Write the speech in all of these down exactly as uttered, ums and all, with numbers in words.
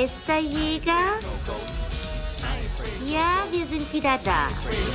Geisterjäger? Ja, wir sind wieder da.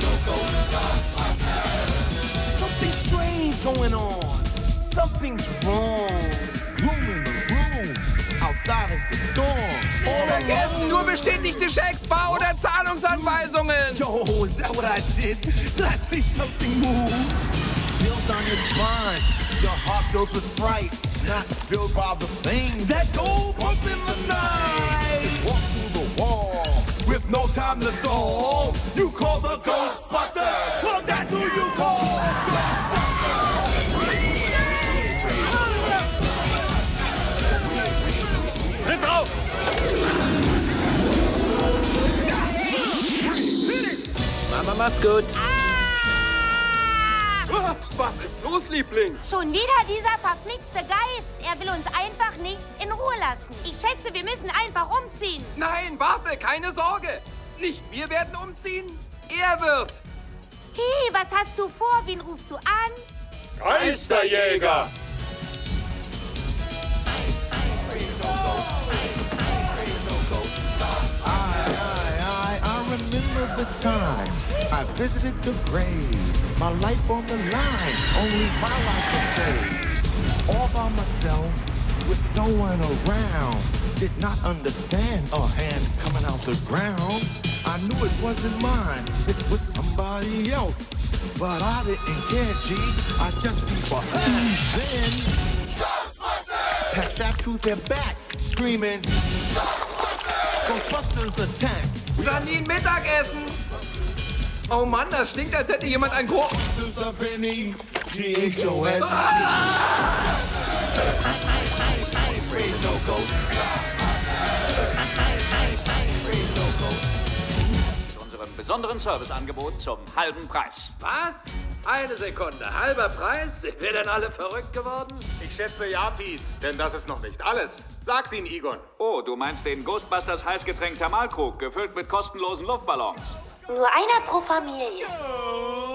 Something strange going on. Something's wrong. Room in the room. Outside is the storm. Vergessen, nur bestätigte Schecks, Bau- oder Zahlungsanweisungen. Yo, is that what I did? Did I see something move? Chilled on his spine. Your heart fills with fright. Not filled by the things that go bump in the night. Walk through the wall with no time to stall. You call the Ghostbusters. Well, that's who you call. Tritt drauf! Mama, mach's gut. Was ist los, Liebling? Schon wieder dieser verflixte Geist. Er will uns einfach nicht in Ruhe lassen. Ich schätze, wir müssen einfach umziehen. Nein, warte, keine Sorge. Nicht wir werden umziehen, er wird. Hey, was hast du vor? Wen rufst du an? Geisterjäger! I, I remember the time I visited the grave. My life on the line, only my life to save. All by myself, with no one around. Did not understand a hand coming out the ground. I knew it wasn't mine, it was somebody else. But I didn't care, G, I just keep ahead. Then, Ghostbusters! Pack strapped to their back, screaming, Ghostbusters! Ghostbusters attack! Janine, Mittagessen! Oh Mann, das stinkt, als hätte jemand ein Gro... G H O S Mit unserem besonderen Serviceangebot zum halben Preis. Was? Eine Sekunde, halber Preis? Sind wir denn alle verrückt geworden? Ich schätze ja, Pete, denn das ist noch nicht alles. Sag's ihm, Egon. Oh, du meinst den Ghostbusters Heißgetränk Thermalkrug, gefüllt mit kostenlosen Luftballons. Nur einer pro Familie. Oh.